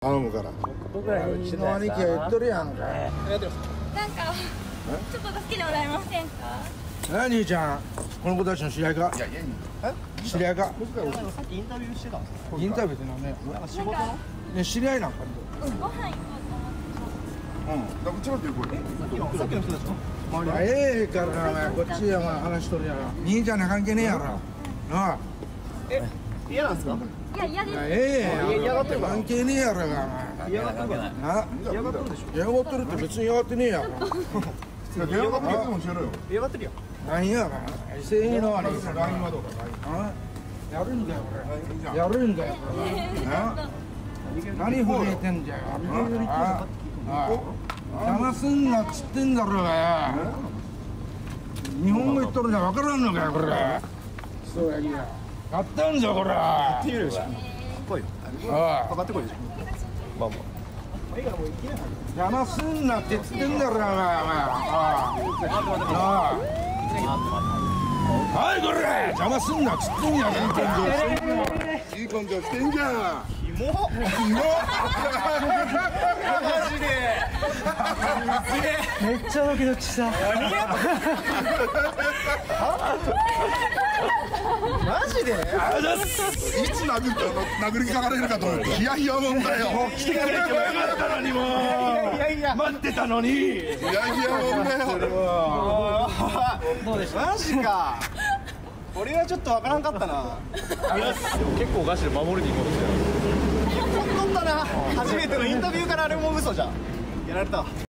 頼むから。 僕らにうちの兄貴は言っとるやんか。 なんかちょっと助けてもらえませんか？ 兄ちゃん、この子たちの知り合いか？いや、知り合いか？ さっきインタビューしてたんですか？ インタビューって何ね？ なんか仕事の？ ね、知り合いなんか？ ご飯行こうと思って。 だからこっちのってこれ。 さっきの人でしょ？ ええからな、こっちや話しとるやろ。兄ちゃんに関係ねえやろ。なあ。 嫌なんですか？ いや、嫌です。 嫌がってるから。関係ねえやろが。 嫌がってるから。 な、 嫌がってるでしょ？ 嫌がってるって別に嫌がってねえやろ。嫌がってるかもしれないよ。 嫌がってるよ。 何やか。せえのあれ。LINEはどうか。やるんだよこれ。やるんだよこれ。な。何震えてんじゃよ。邪魔すんなっつってんだろうがよ。日本語言っとるじゃ分からんのかよこれ。そうやきや。やったんじゃこれ。 っていうよりし。来いよ。かかってこいよ。まあまあ。 邪魔すんなって言ってんだろうがお前。はいこれ邪魔すんなっつってんやん。いい根性してんじゃん。 キモ。マジで。めっちゃドキドキした。マジで？ いつ殴りかかれるかと思ってヒヤヒヤもんだよ。もう来てくれてもよかったのにもう。待ってたのに。ヒヤヒヤもんだよ。 どうでした？マジか。俺はちょっとわからんかったな。 結構ガチで守りに行こうとしてる。 取ったな。初めてのインタビューからあれも嘘じゃん。やられた。